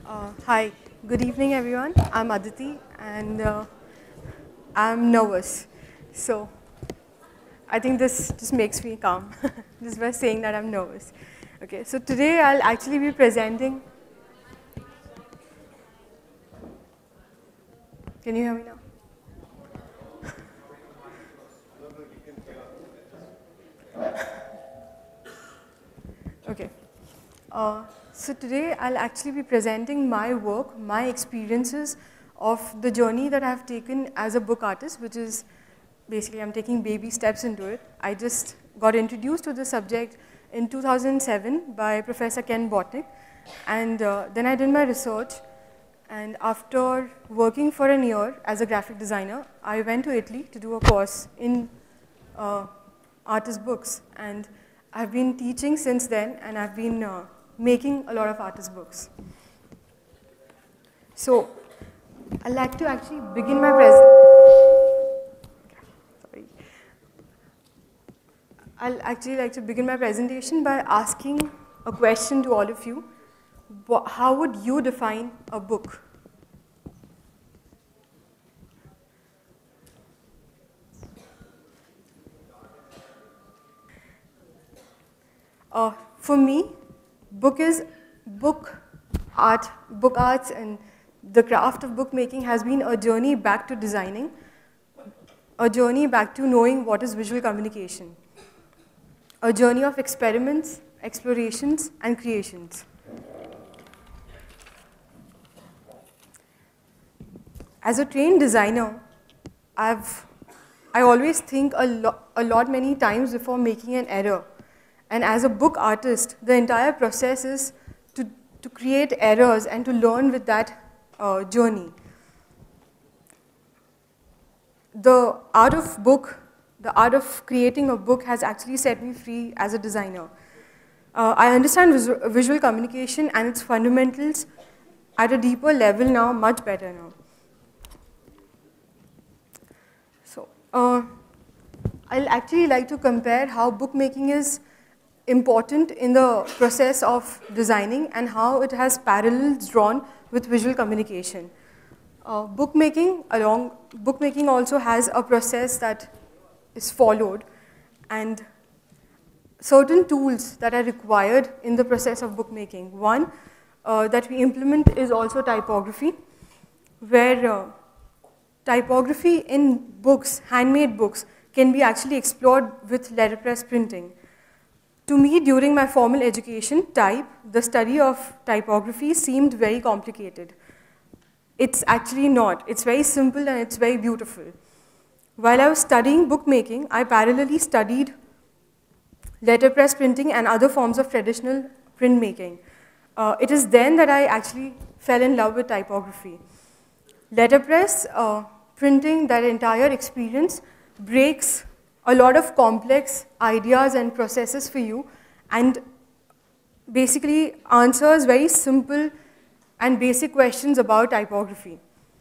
Hi, good evening everyone. I'm Aditi and I'm nervous. So I think this just makes me calm, just by saying that I'm nervous. Okay, so today I'll actually be presenting. Can you hear me now? Okay. So today I'll actually be presenting my work, my experiences of the journey that I've taken as a book artist, which is basically I'm taking baby steps into it. I just got introduced to the subject in 2007 by Professor Ken Botnick, and then I did my research, and after working for a year as a graphic designer, I went to Italy to do a course in artist books, and I've been teaching since then, and I've been making a lot of artist books. So I'd like to actually begin my I'll actually like to begin my presentation by asking a question to all of you. How would you define a book? For me, book arts and the craft of bookmaking has been a journey back to designing, a journey back to knowing what is visual communication, a journey of experiments, explorations, and creations. As a trained designer, I always think a lot many times before making an error. And as a book artist, the entire process is to create errors and to learn with that journey. The art of creating a book has actually set me free as a designer. I understand visual communication and its fundamentals at a deeper level now, much better now. So, I'll actually like to compare how bookmaking is important in the process of designing and how it has parallels drawn with visual communication. Bookmaking also has a process that is followed, and certain tools that are required in the process of bookmaking. One that we implement is also typography, where typography in books, handmade books, can be actually explored with letterpress printing. To me, during my formal education, the study of typography seemed very complicated. It's actually not. It's very simple and it's very beautiful. While I was studying bookmaking, I parallelly studied letterpress printing and other forms of traditional printmaking. It is then that I actually fell in love with typography. Letterpress printing, that entire experience, breaks a lot of complex ideas and processes for you and basically answers very simple and basic questions about typography.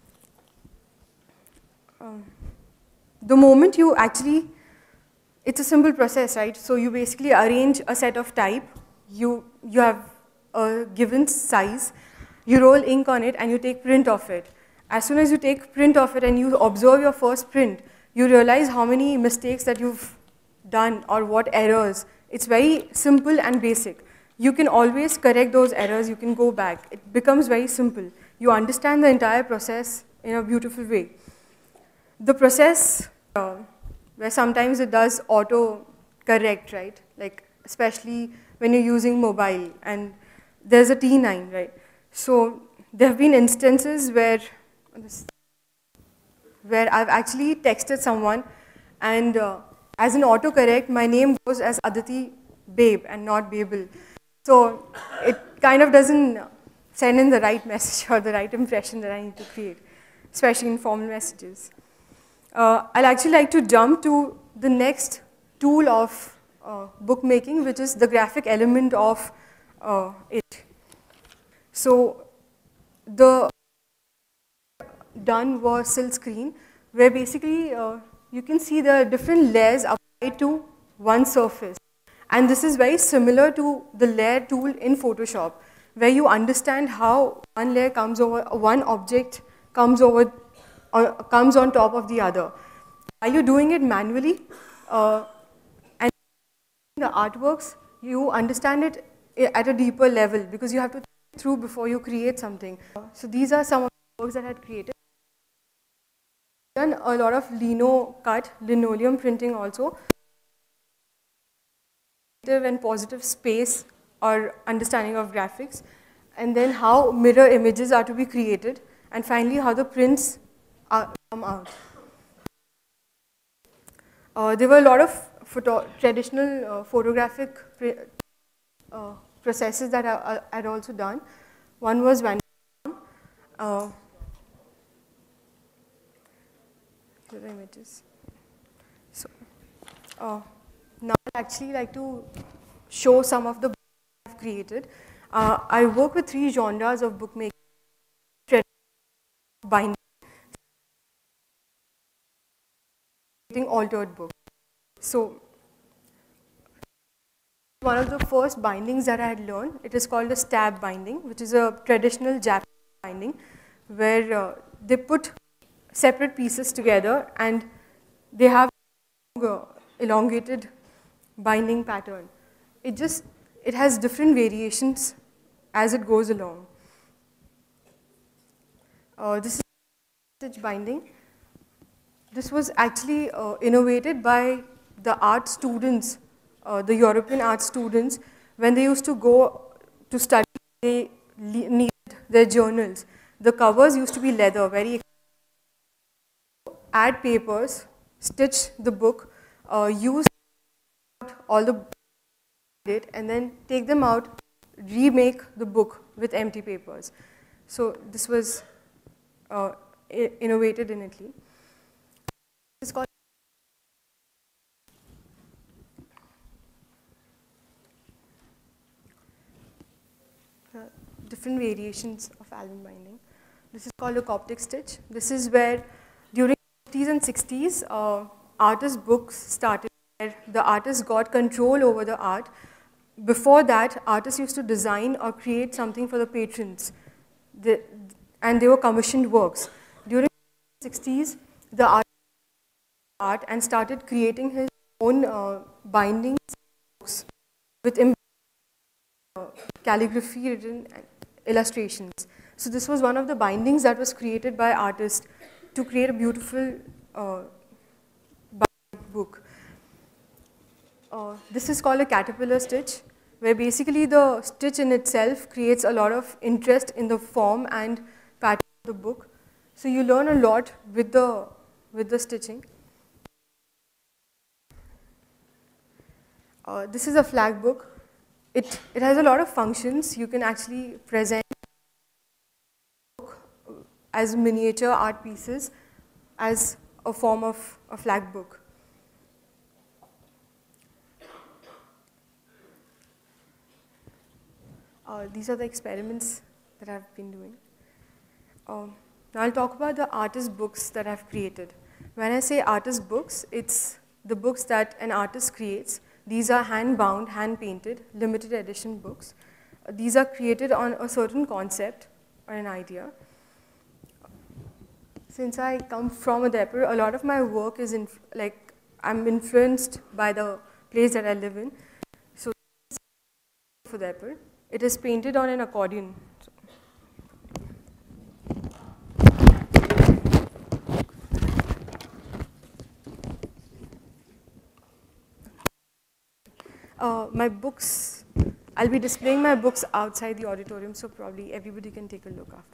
The moment you actually, it's a simple process, right? So you basically arrange a set of type, you have a given size, you roll ink on it and you take print of it. As soon as you take print of it and you observe your first print, you realize how many mistakes that you've done or what errors. It's very simple and basic. You can always correct those errors, you can go back. It becomes very simple. You understand the entire process in a beautiful way. The process, where sometimes it does auto-correct, right? Like, especially when you're using mobile and there's a T9, right? So there have been instances where I've actually texted someone and as an autocorrect, my name goes as Aditi Babe and not Babel. So it kind of doesn't send in the right message or the right impression that I need to create, especially in formal messages. I'll actually like to jump to the next tool of bookmaking, which is the graphic element of it. So the done was silk screen, where basically you can see the different layers applied to one surface. And this is very similar to the layer tool in Photoshop. where you understand how one layer comes over, one object comes over, comes on top of the other. While you're doing it manually, and the artworks, you understand it at a deeper level because you have to think through before you create something. So these are some of the works that I had created. Done a lot of linoleum printing also. Negative and positive space or understanding of graphics, and then how mirror images are to be created, and finally how the prints come out. There were a lot of traditional photographic processes that I had also done. One was Van the images. So now I'd actually like to show some of the books I've created. I work with 3 genres of bookmaking: binding, altered book. So one of the first bindings that I had learned, it is called a stab binding, which is a traditional Japanese binding where they put separate pieces together and they have elongated binding pattern. It has different variations as it goes along. This is stitch binding. This was actually innovated by the art students, the European art students. When they used to go to study, they needed their journals. The covers used to be leather, very add papers, stitch the book, use all the and then take them out, remake the book with empty papers. So this was innovated in Italy. It's called different variations of album binding. This is called a Coptic stitch. This is where during the 50s and 60s, artist books started, where the artist got control over the art. Before that, artists used to design or create something for the patrons, and they were commissioned works. During the 60s, the art and started creating his own bindings books with calligraphy written illustrations. So this was one of the bindings that was created by artists to create a beautiful book. This is called a caterpillar stitch, where basically the stitch in itself creates a lot of interest in the form and pattern of the book. So you learn a lot with the stitching. This is a flag book. It has a lot of functions. You can actually present as miniature art pieces as a form of a flag book. These are the experiments that I've been doing. Now I'll talk about the artist books that I've created. When I say artist books, it's the books that an artist creates. These are hand-bound, hand-painted, limited edition books. These are created on a certain concept or an idea. Since I come from Udaipur, a lot of my work is I'm influenced by the place that I live in. So for Udaipur, it is painted on an accordion. My books, I'll be displaying my books outside the auditorium, so probably everybody can take a look after.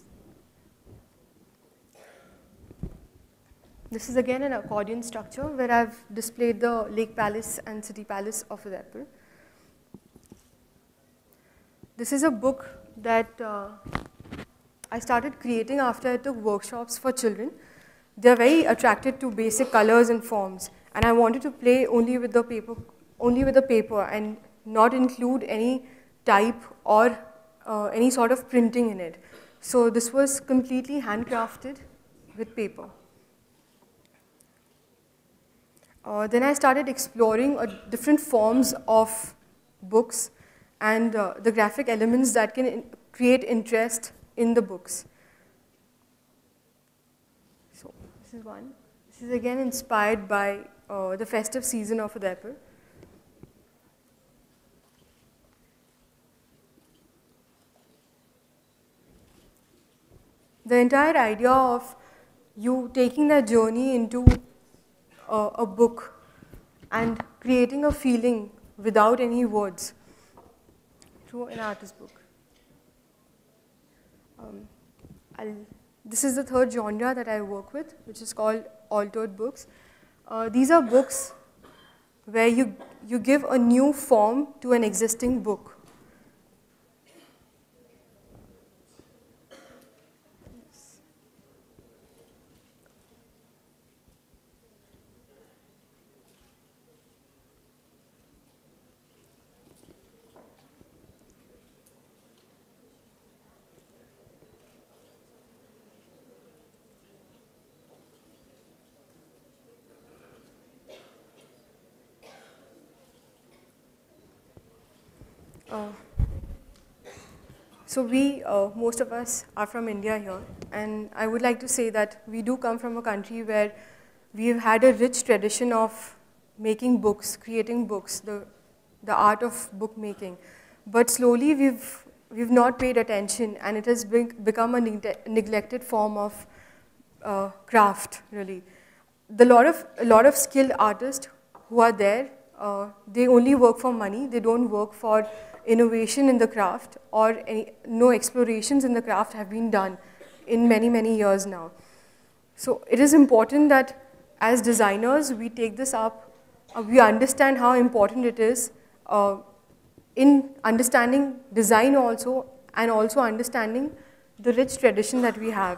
This is again an accordion structure where I've displayed the Lake Palace and City Palace of Udaipur. This is a book that I started creating after I took workshops for children. They're very attracted to basic colors and forms, and I wanted to play only with the paper and not include any type or any sort of printing in it. So this was completely handcrafted with paper. Then I started exploring different forms of books and the graphic elements that can create interest in the books. So this is one. This is again inspired by the festive season of Udaipur. The entire idea of you taking that journey into a book and creating a feeling without any words through an artist book. This is the third genre that I work with, which is called altered books. These are books where you give a new form to an existing book. So most of us are from India here, and I would like to say that we do come from a country where we've had a rich tradition of making books, creating books, the art of bookmaking. But slowly we've not paid attention, and it has become a neglected form of craft, really. A lot of skilled artists who are there, they only work for money. They don't work for innovation in the craft, or no explorations in the craft have been done in many, many years now. So it is important that as designers, we take this up, we understand how important it is in understanding design also, and also understanding the rich tradition that we have.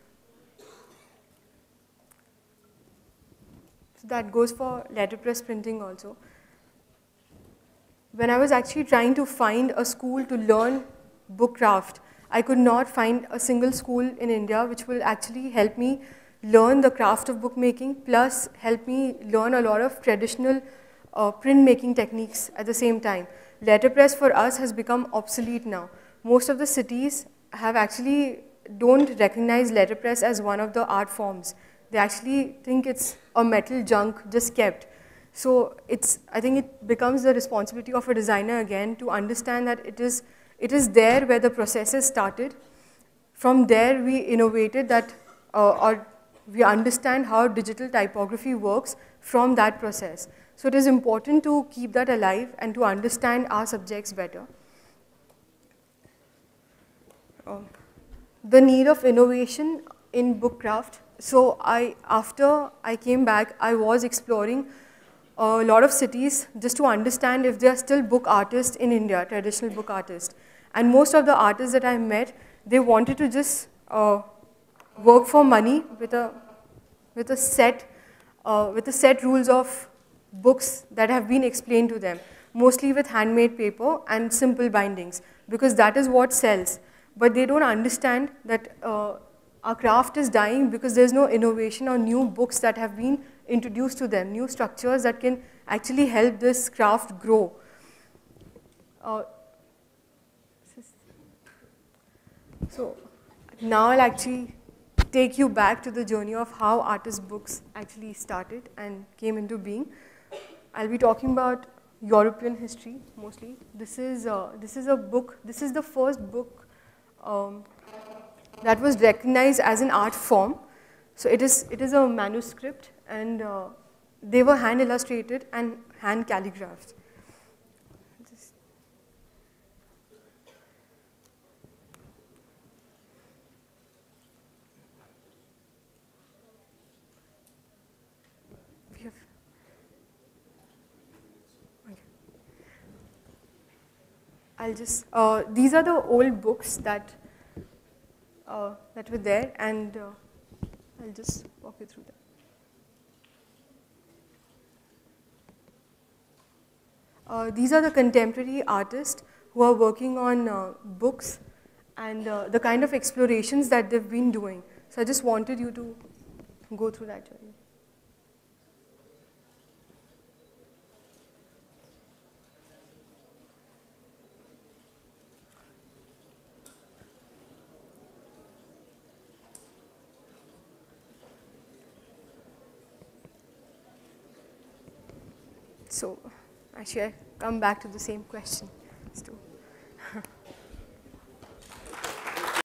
So that goes for letterpress printing also. When I was actually trying to find a school to learn book craft, I could not find a single school in India which will actually help me learn the craft of bookmaking, plus help me learn a lot of traditional printmaking techniques at the same time. Letterpress for us has become obsolete now. Most of the cities don't recognize letterpress as one of the art forms. They actually think it's a metal junk just kept. So I think it becomes the responsibility of a designer again to understand that it is there where the processes started. From there we innovated that, or we understand how digital typography works from that process. So it is important to keep that alive and to understand our subjects better. The need of innovation in book craft. So after I came back, I was exploring a lot of cities just to understand if there are still book artists in India, traditional book artists. And most of the artists that I met, they wanted to just work for money with a set rules of books that have been explained to them, mostly with handmade paper and simple bindings, because that is what sells. But they don't understand that our craft is dying because there's no innovation or new books that have been introduced to them, new structures that can actually help this craft grow. So now I'll actually take you back to the journey of how artist books actually started and came into being. I'll be talking about European history mostly. This is a book. This is the first book that was recognized as an art form. So it is a manuscript, and they were hand illustrated and hand calligraphed. These are the old books that were there, and I'll just walk you through them. These are the contemporary artists who are working on books and the kind of explorations that they've been doing. So I just wanted you to go through that journey. So actually I come back to the same question. So,